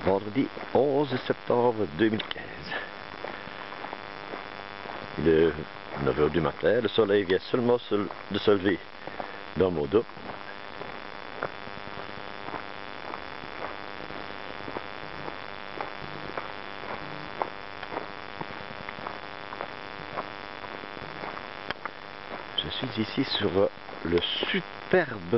Vendredi 11 septembre 2015. Il est 9 h du matin, le soleil vient seulement de se lever dans mon dos. Je suis ici sur le superbe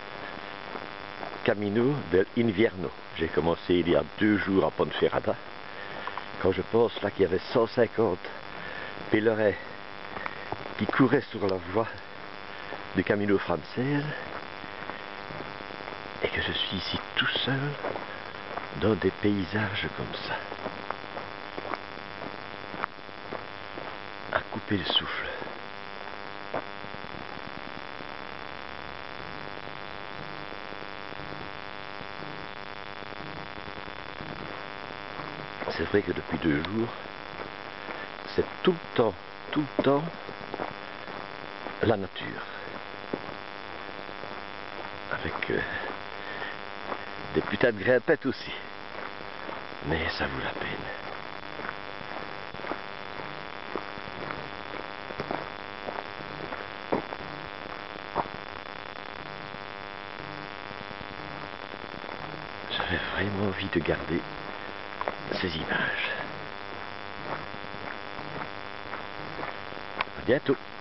Camino del Invierno. J'ai commencé il y a 2 jours à Ponferrada. Quand je pense là qu'il y avait 150 pèlerins qui couraient sur la voie du Camino française et que je suis ici tout seul dans des paysages comme ça, à couper le souffle. C'est vrai que depuis 2 jours, c'est tout le temps, la nature. Avec des putains de grimpettes aussi. Mais ça vaut la peine. J'avais vraiment envie de garder ces images. À bientôt.